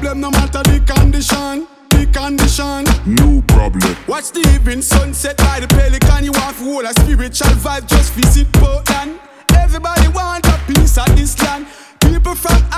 problem, no matter the condition. The condition, no problem. Watch the evening sunset by the pelican. You want to hold a spiritual vibe, just visit Portland. Everybody want a piece of this land. People from